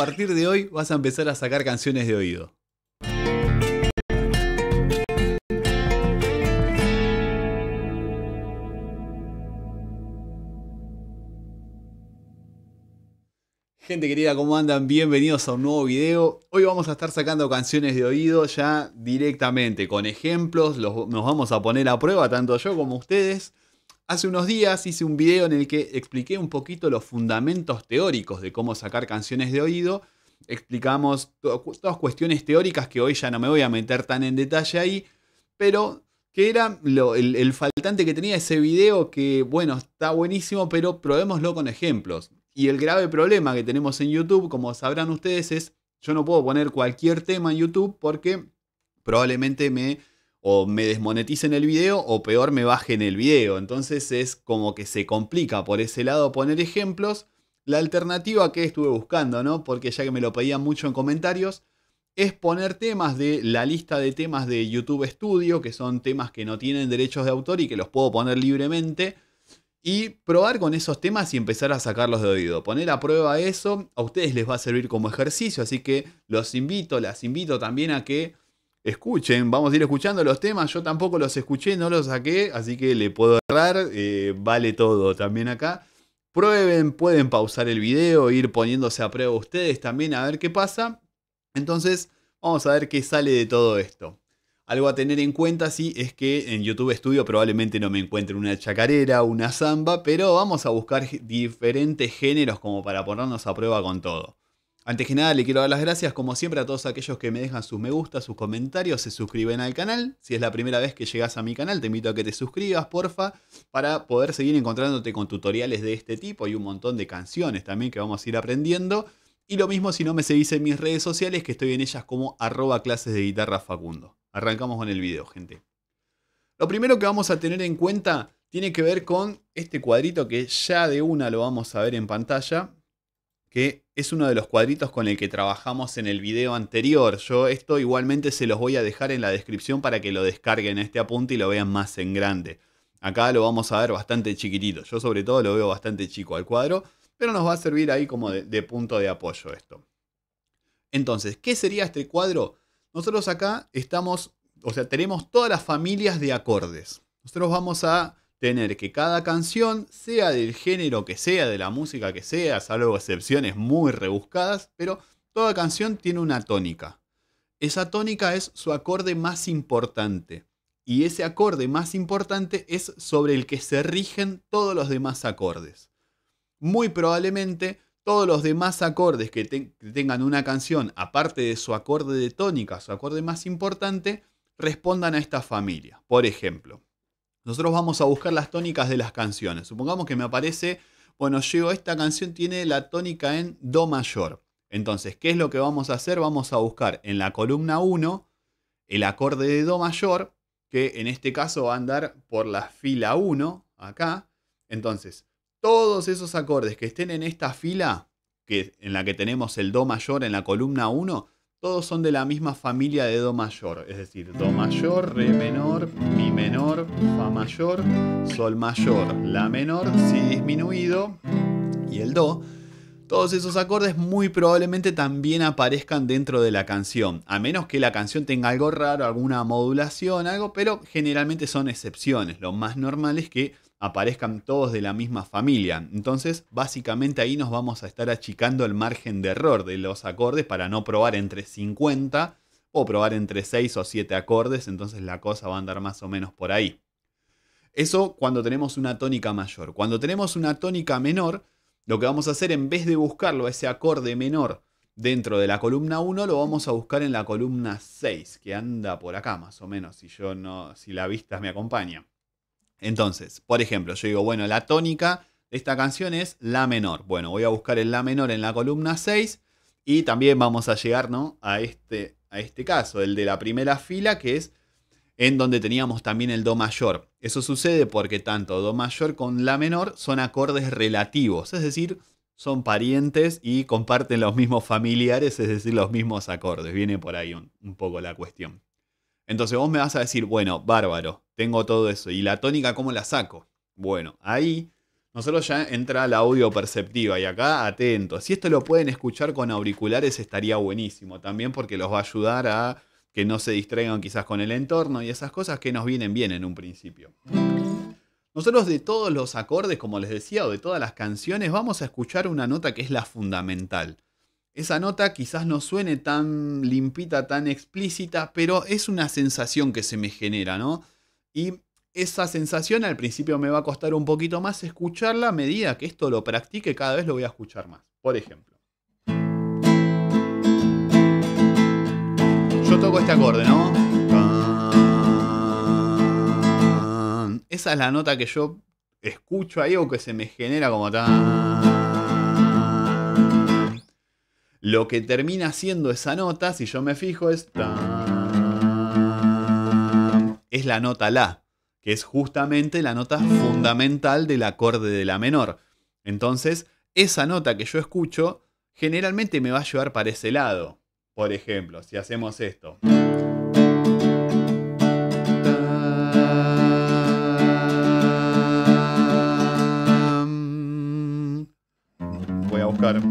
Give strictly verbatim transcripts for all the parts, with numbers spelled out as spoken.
partir de hoy vas a empezar a sacar canciones de oído. Gente querida, ¿cómo andan? Bienvenidos a un nuevo video. Hoy vamos a estar sacando canciones de oído ya directamente, con ejemplos. Los, nos vamos a poner a prueba, tanto yo como ustedes. Hace unos días hice un video en el que expliqué un poquito los fundamentos teóricos de cómo sacar canciones de oído. Explicamos to- todas cuestiones teóricas que hoy ya no me voy a meter tan en detalle ahí, pero que era lo, el, el faltante que tenía ese video que, bueno, está buenísimo, pero probémoslo con ejemplos. Y el grave problema que tenemos en YouTube, como sabrán ustedes, es yo no puedo poner cualquier tema en YouTube porque probablemente me, o me desmoneticen el video o peor me bajen el video. Entonces es como que se complica por ese lado poner ejemplos. La alternativa que estuve buscando, ¿no? Porque ya que me lo pedían mucho en comentarios, es poner temas de la lista de temas de YouTube Studio, que son temas que no tienen derechos de autor y que los puedo poner libremente. Y probar con esos temas y empezar a sacarlos de oído. Poner a prueba eso, a ustedes les va a servir como ejercicio, así que los invito, las invito también a que escuchen. Vamos a ir escuchando los temas, yo tampoco los escuché, no los saqué, así que le puedo errar, eh, vale todo también acá. Prueben, pueden pausar el video, ir poniéndose a prueba ustedes también a ver qué pasa. Entonces, vamos a ver qué sale de todo esto. Algo a tener en cuenta, sí, es que en YouTube Studio probablemente no me encuentre una chacarera, una samba, pero vamos a buscar diferentes géneros como para ponernos a prueba con todo. Antes que nada, le quiero dar las gracias, como siempre, a todos aquellos que me dejan sus me gusta, sus comentarios, se suscriben al canal. Si es la primera vez que llegas a mi canal, te invito a que te suscribas, porfa, para poder seguir encontrándote con tutoriales de este tipo y un montón de canciones también que vamos a ir aprendiendo. Y lo mismo si no me seguís en mis redes sociales, que estoy en ellas como arroba clases de guitarra Facundo. Arrancamos con el video, gente. Lo primero que vamos a tener en cuenta tiene que ver con este cuadrito que ya de una lo vamos a ver en pantalla, que es uno de los cuadritos con el que trabajamos en el video anterior. Yo esto igualmente se los voy a dejar en la descripción para que lo descarguen este apunte y lo vean más en grande. Acá lo vamos a ver bastante chiquitito. Yo sobre todo lo veo bastante chico al cuadro, pero nos va a servir ahí como de, de punto de apoyo esto. Entonces, ¿qué sería este cuadro? Nosotros acá estamos, o sea, tenemos todas las familias de acordes. Nosotros vamos a tener que cada canción, sea del género que sea, de la música que sea, salvo excepciones muy rebuscadas, pero toda canción tiene una tónica. Esa tónica es su acorde más importante. Y ese acorde más importante es sobre el que se rigen todos los demás acordes. Muy probablemente todos los demás acordes que, te, que tengan una canción, aparte de su acorde de tónica, su acorde más importante, respondan a esta familia. Por ejemplo, nosotros vamos a buscar las tónicas de las canciones. Supongamos que me aparece, bueno, llego, esta canción tiene la tónica en Do mayor. Entonces, ¿qué es lo que vamos a hacer? Vamos a buscar en la columna uno el acorde de Do mayor, que en este caso va a andar por la fila uno, acá. Entonces, todos esos acordes que estén en esta fila, que, en la que tenemos el Do mayor en la columna uno, todos son de la misma familia de Do mayor. Es decir, Do mayor, Re menor, Mi menor, Fa mayor, Sol mayor, La menor, Si disminuido y el Do. Todos esos acordes muy probablemente también aparezcan dentro de la canción. A menos que la canción tenga algo raro, alguna modulación, algo, pero generalmente son excepciones. Lo más normal es que aparezcan todos de la misma familia. Entonces, básicamente ahí nos vamos a estar achicando el margen de error de los acordes para no probar entre cincuenta o probar entre seis o siete acordes. Entonces la cosa va a andar más o menos por ahí. Eso cuando tenemos una tónica mayor. Cuando tenemos una tónica menor, lo que vamos a hacer, en vez de buscarlo, ese acorde menor dentro de la columna uno, lo vamos a buscar en la columna seis, que anda por acá más o menos, si, yo no, si la vista me acompaña. Entonces, por ejemplo, yo digo, bueno, la tónica de esta canción es La menor. Bueno, voy a buscar el La menor en la columna seis y también vamos a llegar, ¿no?, a, este, a este caso, el de la primera fila, que es en donde teníamos también el Do mayor. Eso sucede porque tanto Do mayor con La menor son acordes relativos, es decir, son parientes y comparten los mismos familiares, es decir, los mismos acordes. Viene por ahí un, un poco la cuestión. Entonces vos me vas a decir, bueno, bárbaro, tengo todo eso. ¿Y la tónica cómo la saco? Bueno, ahí nosotros ya entra la audio perceptiva y acá atentos. Si esto lo pueden escuchar con auriculares estaría buenísimo también porque los va a ayudar a que no se distraigan quizás con el entorno y esas cosas que nos vienen bien en un principio. Nosotros de todos los acordes, como les decía, o de todas las canciones, vamos a escuchar una nota que es la fundamental. Esa nota quizás no suene tan limpita, tan explícita, pero es una sensación que se me genera, ¿no? Y esa sensación al principio me va a costar un poquito más escucharla, a medida que esto lo practique cada vez lo voy a escuchar más. Por ejemplo, yo toco este acorde, ¿no? Esa es la nota que yo escucho ahí o que se me genera como tan. Lo que termina siendo esa nota, si yo me fijo, es tan. Es la nota La, que es justamente la nota fundamental del acorde de La menor. Entonces, esa nota que yo escucho generalmente me va a llevar para ese lado. Por ejemplo, si hacemos esto. Voy a buscar.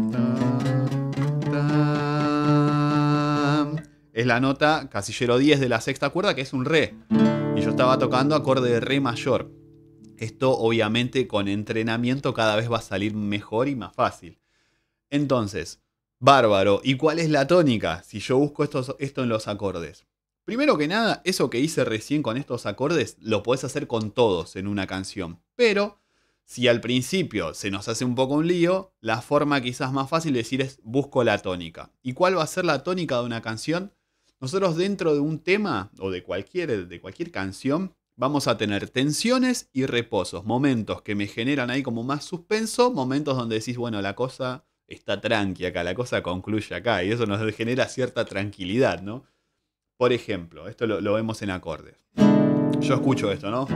Es la nota casillero diez de la sexta cuerda, que es un re. Y yo estaba tocando acorde de re mayor. Esto obviamente con entrenamiento cada vez va a salir mejor y más fácil. Entonces, bárbaro. ¿Y cuál es la tónica? Si yo busco esto, esto en los acordes. Primero que nada, eso que hice recién con estos acordes lo podés hacer con todos en una canción. Pero si al principio se nos hace un poco un lío, la forma quizás más fácil de decir es busco la tónica. ¿Y cuál va a ser la tónica de una canción? Nosotros dentro de un tema o de cualquier, de cualquier canción vamos a tener tensiones y reposos. Momentos que me generan ahí como más suspenso, momentos donde decís, bueno, la cosa está tranqui acá, la cosa concluye acá. Y eso nos genera cierta tranquilidad, ¿no? Por ejemplo, esto lo, lo vemos en acordes. Yo escucho esto, ¿no?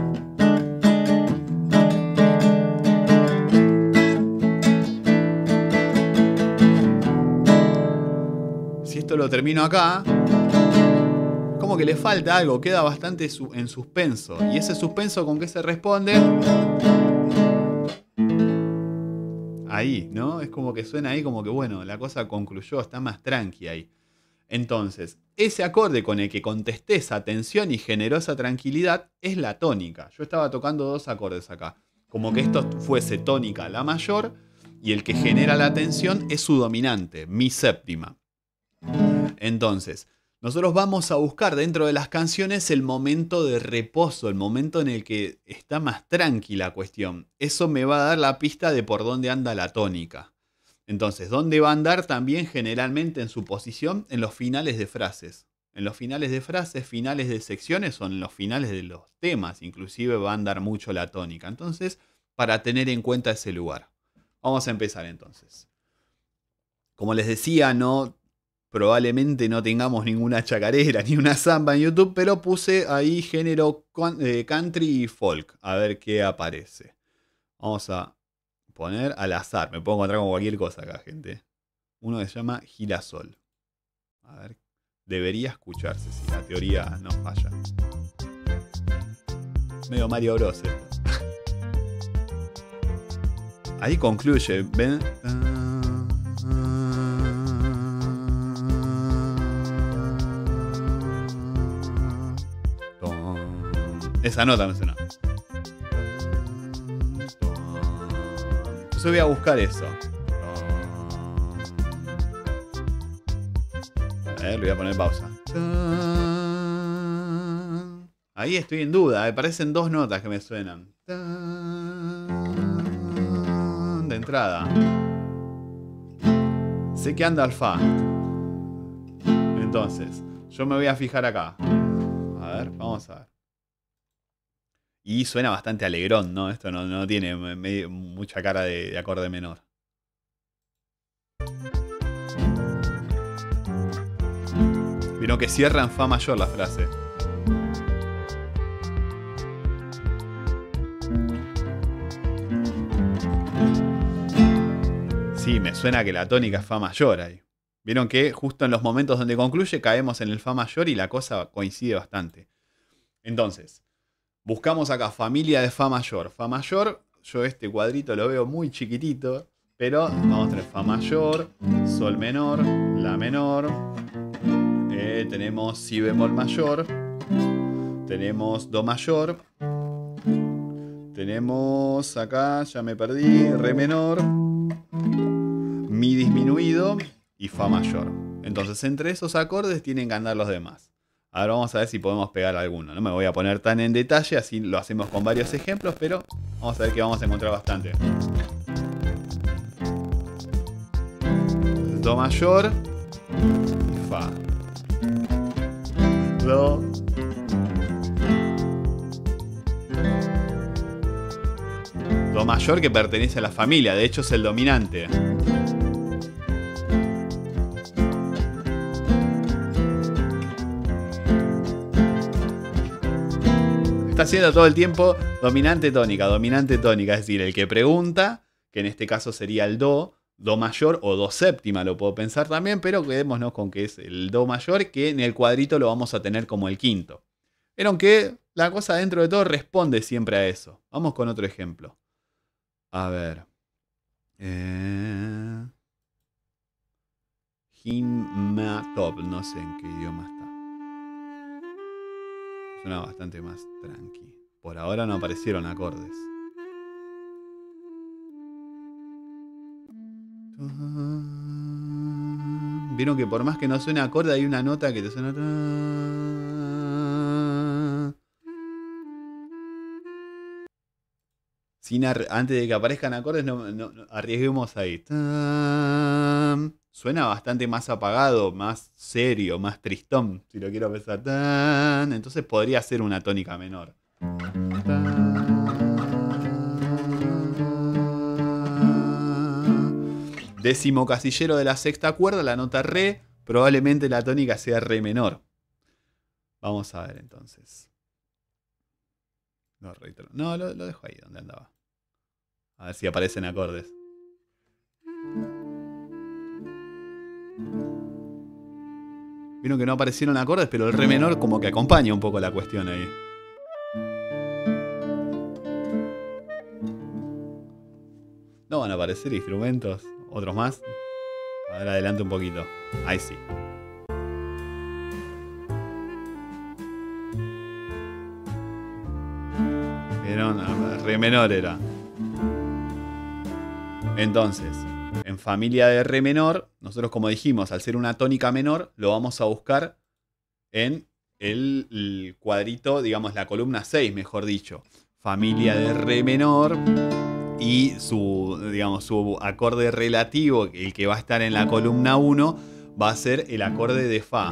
Si esto lo termino acá, como que le falta algo, queda bastante su- en suspenso. ¿Y ese suspenso con qué se responde? Ahí, ¿no? Es como que suena ahí como que, bueno, la cosa concluyó, está más tranqui ahí. Entonces, ese acorde con el que contesté esa tensión y generó esa tranquilidad es la tónica. Yo estaba tocando dos acordes acá. Como que esto fuese tónica la mayor y el que genera la tensión es su dominante, mi séptima. Entonces, nosotros vamos a buscar dentro de las canciones el momento de reposo, el momento en el que está más tranquila la cuestión. Eso me va a dar la pista de por dónde anda la tónica. Entonces, ¿dónde va a andar también generalmente en su posición? En los finales de frases. En los finales de frases, finales de secciones o en los finales de los temas, inclusive va a andar mucho la tónica. Entonces, para tener en cuenta ese lugar. Vamos a empezar entonces. Como les decía, no, probablemente no tengamos ninguna chacarera ni una samba en YouTube, pero puse ahí género country y folk. A ver qué aparece. Vamos a poner al azar. Me puedo encontrar con cualquier cosa acá, gente. Uno que se llama Girasol. A ver, debería escucharse si la teoría no falla. Medio Mario Bros. Ahí concluye. ¿Ven? Esa nota me suena. Entonces voy a buscar eso. A ver, le voy a poner pausa. Ahí estoy en duda. Me parecen dos notas que me suenan. De entrada. Sé que anda al fa. Entonces, yo me voy a fijar acá. A ver, vamos a ver. Y suena bastante alegrón, ¿no? Esto no, no tiene medio, mucha cara de, de acorde menor. Vieron que cierra en fa mayor la frase. Sí, me suena que la tónica es fa mayor ahí. Vieron que justo en los momentos donde concluye caemos en el fa mayor y la cosa coincide bastante. Entonces, buscamos acá familia de fa mayor. Fa mayor yo este cuadrito lo veo muy chiquitito, pero vamos a tener Fa mayor, Sol menor, La menor, eh, tenemos Si bemol mayor, tenemos Do mayor, tenemos acá, ya me perdí, Re menor, Mi disminuido y Fa mayor. Entonces entre esos acordes tienen que andar los demás. Ahora vamos a ver si podemos pegar alguno. No me voy a poner tan en detalle, así lo hacemos con varios ejemplos, pero vamos a ver que vamos a encontrar bastante. Do mayor, Fa, Do, Do mayor, que pertenece a la familia, de hecho es el dominante. Está haciendo todo el tiempo dominante tónica, dominante tónica, es decir, el que pregunta, que en este caso sería el Do, Do mayor o Do séptima, lo puedo pensar también, pero quedémonos con que es el Do mayor, que en el cuadrito lo vamos a tener como el quinto. Vieron que la cosa dentro de todo responde siempre a eso. Vamos con otro ejemplo. A ver. Eh... Hinmatop, no sé en qué idioma está. Suena bastante más tranqui. Por ahora no aparecieron acordes. Vieron que por más que no suene acorde, hay una nota que te suena. Sin antes de que aparezcan acordes, no, no, no arriesguemos ahí. Suena bastante más apagado, más serio, más tristón, si lo quiero pensar. Entonces podría ser una tónica menor. Décimo casillero de la sexta cuerda, la nota Re, probablemente la tónica sea Re menor. Vamos a ver entonces. No, no lo, lo dejo ahí donde andaba. A ver si aparecen acordes. Vieron que no aparecieron acordes, pero el Re menor como que acompaña un poco la cuestión ahí. No van a aparecer instrumentos. Otros más. A ver, adelante un poquito. Ahí sí. Vieron, Re menor era. Entonces, en familia de Re menor, nosotros como dijimos, al ser una tónica menor, lo vamos a buscar en el, el cuadrito, digamos la columna seis, mejor dicho. Familia de Re menor y su, digamos, su acorde relativo, el que va a estar en la columna uno, va a ser el acorde de Fa.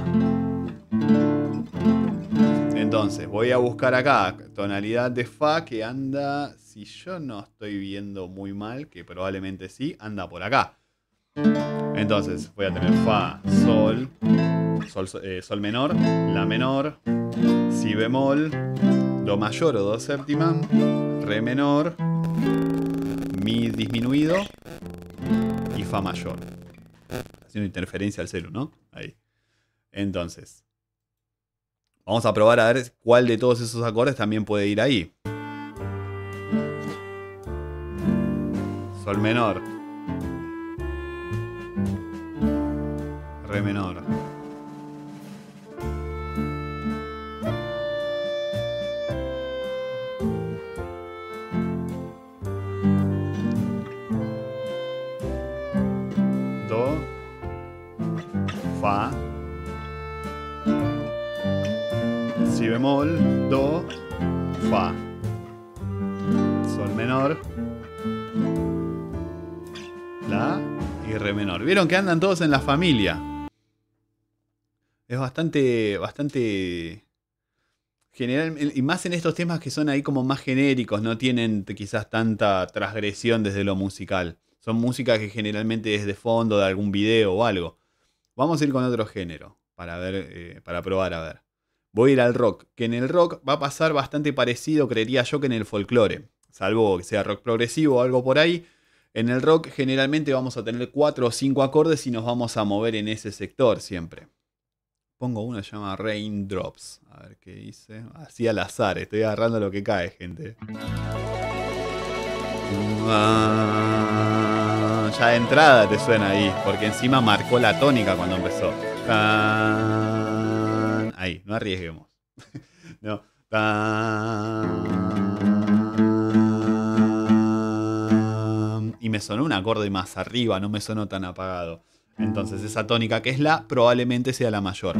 Entonces, voy a buscar acá tonalidad de Fa que anda, si yo no estoy viendo muy mal, que probablemente sí, anda por acá. Entonces, voy a tener Fa, Sol, Sol, eh, Sol menor, La menor, Si bemol, Do mayor o Do séptima, Re menor, Mi disminuido y Fa mayor. Haciendo interferencia al celu, ¿no? Ahí. Entonces, vamos a probar a ver cuál de todos esos acordes también puede ir ahí. Sol menor. Re menor. Do. Fa. Si bemol, Do, Fa. Sol menor, La y Re menor. ¿Vieron que andan todos en la familia? Es bastante, bastante general, y más en estos temas que son ahí como más genéricos, no tienen quizás tanta transgresión desde lo musical. Son música que generalmente es de fondo de algún video o algo. Vamos a ir con otro género para ver, eh, para probar a ver. Voy a ir al rock, que en el rock va a pasar bastante parecido, creería yo, que en el folclore. Salvo que sea rock progresivo o algo por ahí. En el rock generalmente vamos a tener cuatro o cinco acordes y nos vamos a mover en ese sector siempre. Pongo uno que se llama Raindrops. A ver qué dice. Así al azar, estoy agarrando lo que cae, gente. Ah, ya de entrada te suena ahí, porque encima marcó la tónica cuando empezó. Ah, ahí, no arriesguemos. No. Ah, y me sonó un acorde más arriba, no me sonó tan apagado. Entonces esa tónica que es la, probablemente sea la mayor.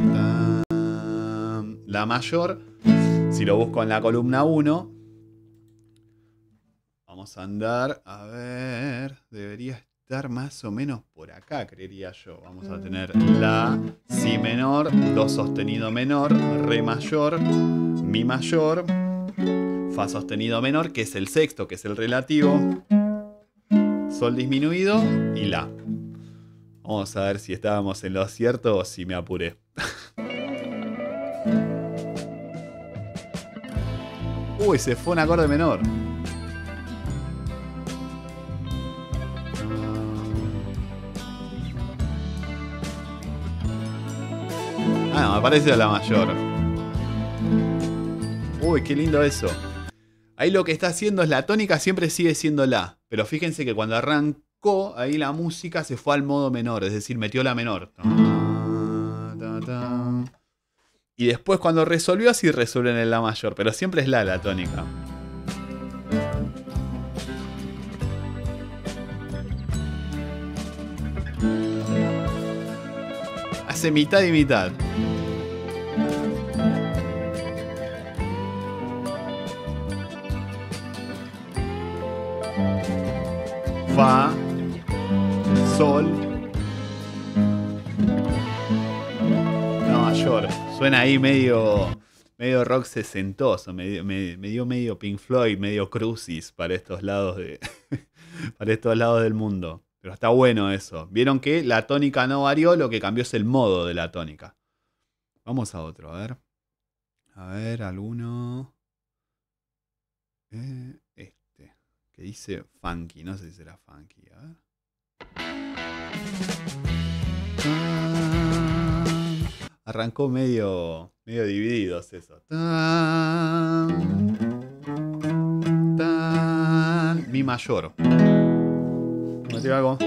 La mayor, si lo busco en la columna uno, vamos a andar, a ver, debería estar más o menos por acá, creería yo. Vamos a tener la, si menor, do sostenido menor, re mayor, mi mayor, fa sostenido menor, que es el sexto, que es el relativo, sol disminuido y la. Vamos a ver si estábamos en lo cierto o si me apuré. Uy, se fue un acorde menor. Ah, no, me parece la mayor. Uy, qué lindo eso. Ahí lo que está haciendo es la tónica siempre sigue siendo la. Pero fíjense que cuando arrancó, ahí la música se fue al modo menor. Es decir, metió la menor. Y después cuando resolvió, así resuelven en la mayor. Pero siempre es la la tónica. Hace mitad y mitad. Fa, sol, la mayor. Suena ahí medio, medio rock sesentoso, me, me, me dio medio Pink Floyd, medio Crucis para estos lados de, para estos lados del mundo. Pero está bueno eso. Vieron que la tónica no varió, lo que cambió es el modo de la tónica. Vamos a otro, a ver. A ver, alguno. Eh, este. Que dice funky. No sé si será funky. A ver. Arrancó medio, medio divididos eso. Mi mayor. Algo.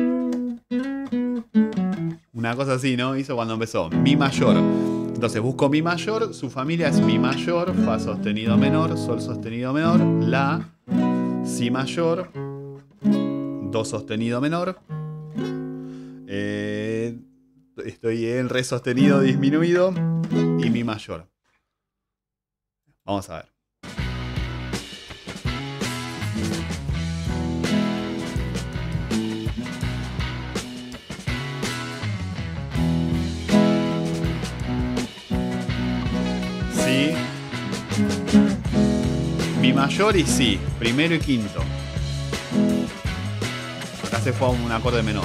Una cosa así, ¿no? Hizo cuando empezó. Mi mayor. Entonces busco mi mayor. Su familia es mi mayor. Fa sostenido menor. Sol sostenido menor. La. Si mayor. Do sostenido menor. Eh, estoy en re sostenido disminuido. Y mi mayor. Vamos a ver. Sí. Mi mayor y si. Primero y quinto. Acá se fue a un acorde menor.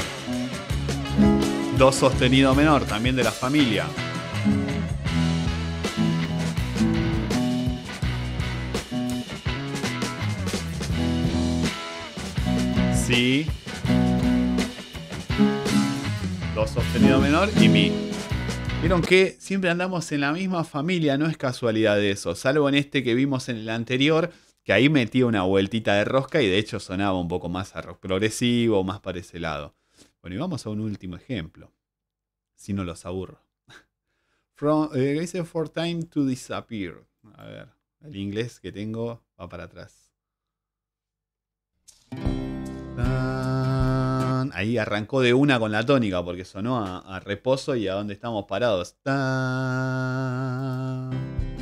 Do sostenido menor, también de la familia. Si. Do sostenido menor y mi. Vieron que siempre andamos en la misma familia, no es casualidad de eso, salvo en este que vimos en el anterior, que ahí metía una vueltita de rosca y de hecho sonaba un poco más a rock progresivo, más para ese lado. Bueno, y vamos a un último ejemplo, si no los aburro. From, eh, dice for time to disappear. A ver, el inglés que tengo va para atrás. Ahí arrancó de una con la tónica porque sonó a, a reposo y a donde estamos parados. ¿A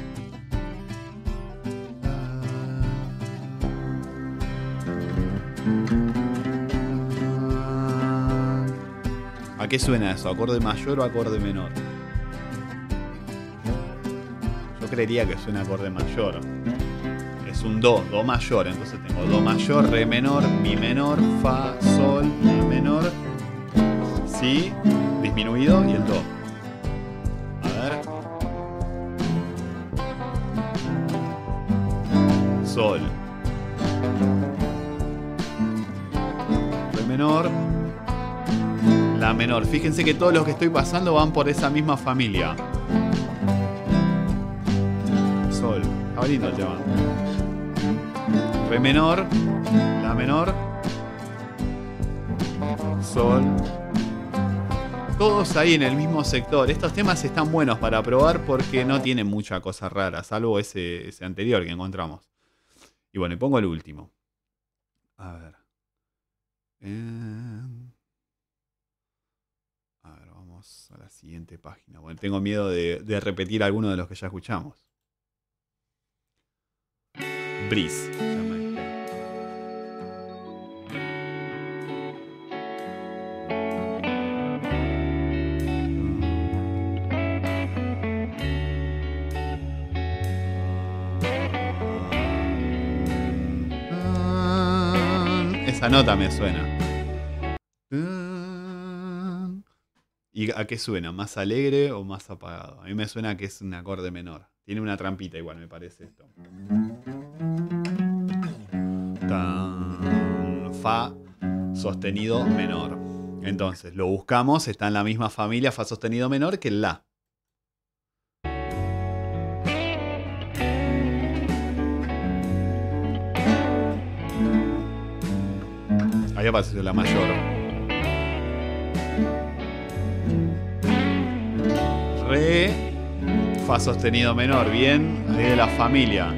qué suena eso? ¿Acorde mayor o acorde menor? Yo creería que suena acorde mayor. Es un do, do mayor, entonces tengo do mayor, re menor, mi menor, fa, sol, la menor, si, disminuido y el do. A ver. Sol. Re menor, la menor. Fíjense que todos los que estoy pasando van por esa misma familia. Sol. Está lindo el tema. Re menor, la La menor. Sol. Todos ahí en el mismo sector. Estos temas están buenos para probar porque no tienen mucha cosa rara, salvo ese, ese anterior que encontramos. Y bueno, y pongo el último. A ver. Eh... A ver, vamos a la siguiente página. Bueno, tengo miedo de, de repetir alguno de los que ya escuchamos. Breeze. Esa nota me suena. ¿Y a qué suena? ¿Más alegre o más apagado? A mí me suena que es un acorde menor. Tiene una trampita igual, me parece esto. Tan, fa sostenido menor. Entonces, lo buscamos, está en la misma familia fa sostenido menor que el la. Ahí apareció la mayor. Re, fa sostenido menor, bien, ahí de la familia.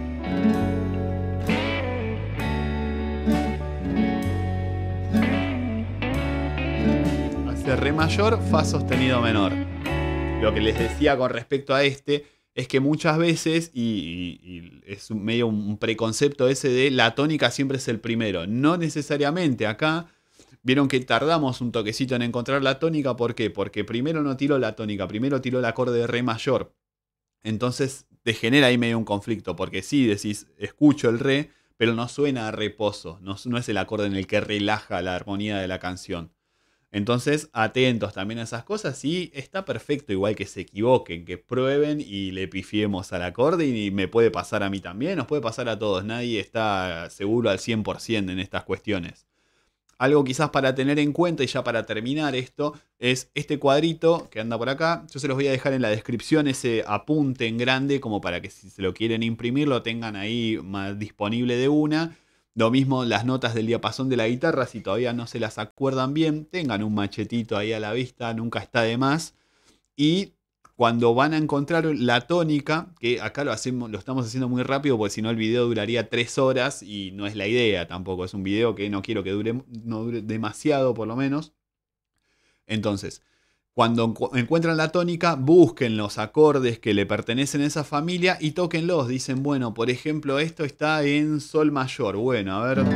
Hace re mayor, fa sostenido menor. Lo que les decía con respecto a este es que muchas veces, y, y, y es medio un preconcepto ese de la tónica siempre es el primero. No necesariamente. Acá vieron que tardamos un toquecito en encontrar la tónica. ¿Por qué? Porque primero no tiró la tónica, primero tiró el acorde de re mayor. Entonces te genera ahí medio un conflicto, porque sí decís, escucho el re, pero no suena a reposo, no, no es el acorde en el que relaja la armonía de la canción. Entonces, atentos también a esas cosas y está perfecto igual que se equivoquen, que prueben y le pifiemos al acorde y me puede pasar a mí también, nos puede pasar a todos, nadie está seguro al cien por ciento en estas cuestiones. Algo quizás para tener en cuenta y ya para terminar esto es este cuadrito que anda por acá. Yo se los voy a dejar en la descripción ese apunte en grande como para que si se lo quieren imprimir lo tengan ahí más disponible de una. Lo mismo las notas del diapasón de la guitarra, si todavía no se las acuerdan bien, tengan un machetito ahí a la vista, nunca está de más. Y cuando van a encontrar la tónica, que acá lo, hacemos, lo estamos haciendo muy rápido porque si no el video duraría tres horas y no es la idea tampoco. Es un video que no quiero que dure, no dure demasiado por lo menos. Entonces, cuando encuentran la tónica, busquen los acordes que le pertenecen a esa familia y tóquenlos. Dicen, bueno, por ejemplo, esto está en sol mayor. Bueno, a ver.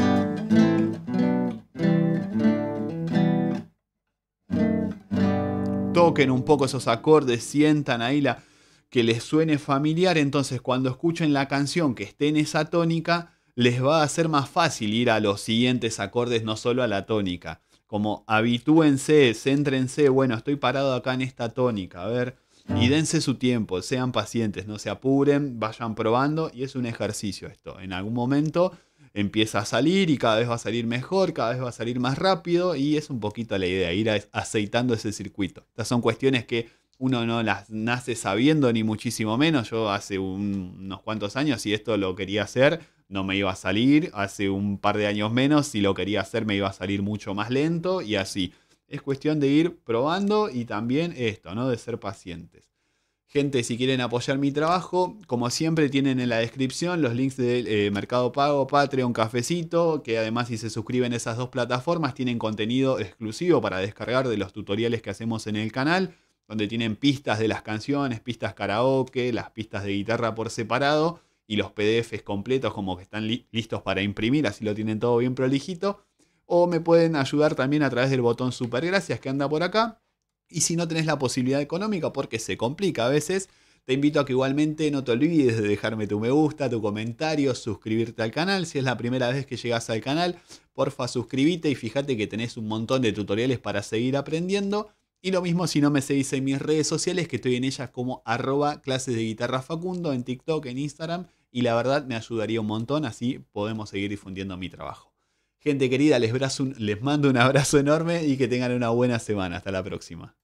Toquen un poco esos acordes, sientan ahí la, que les suene familiar. Entonces, cuando escuchen la canción que esté en esa tónica, les va a ser más fácil ir a los siguientes acordes, no solo a la tónica. Como habitúense, céntrense, bueno, estoy parado acá en esta tónica, a ver, y dense su tiempo, sean pacientes, no se apuren, vayan probando y es un ejercicio esto. En algún momento empieza a salir y cada vez va a salir mejor, cada vez va a salir más rápido y es un poquito la idea, ir aceitando ese circuito. Estas son cuestiones que uno no las nace sabiendo ni muchísimo menos. Yo hace un, unos cuantos años, si esto lo quería hacer, no me iba a salir. Hace un par de años menos, si lo quería hacer, me iba a salir mucho más lento y así. Es cuestión de ir probando y también esto, ¿no? De ser pacientes. Gente, si quieren apoyar mi trabajo, como siempre tienen en la descripción los links de eh, Mercado Pago, Patreon, Cafecito, que además si se suscriben a esas dos plataformas tienen contenido exclusivo para descargar de los tutoriales que hacemos en el canal, donde tienen pistas de las canciones, pistas karaoke, las pistas de guitarra por separado y los P D Efes completos como que están li- listos para imprimir, así lo tienen todo bien prolijito. O me pueden ayudar también a través del botón super gracias que anda por acá. Y si no tenés la posibilidad económica, porque se complica a veces, te invito a que igualmente no te olvides de dejarme tu me gusta, tu comentario, suscribirte al canal. Si es la primera vez que llegas al canal, porfa suscríbete y fíjate que tenés un montón de tutoriales para seguir aprendiendo. Y lo mismo si no me seguís en mis redes sociales, que estoy en ellas como arroba clases de guitarra Facundo, en TikTok, en Instagram. Y la verdad me ayudaría un montón, así podemos seguir difundiendo mi trabajo. Gente querida, les, brazo un, les mando un abrazo enorme y que tengan una buena semana. Hasta la próxima.